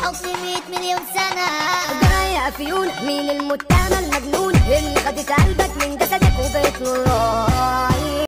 الحب 100 مليون سنة. جراية فيون مين المتهم المجنون اللي خدت قلبك من جسدك وبقيت نور؟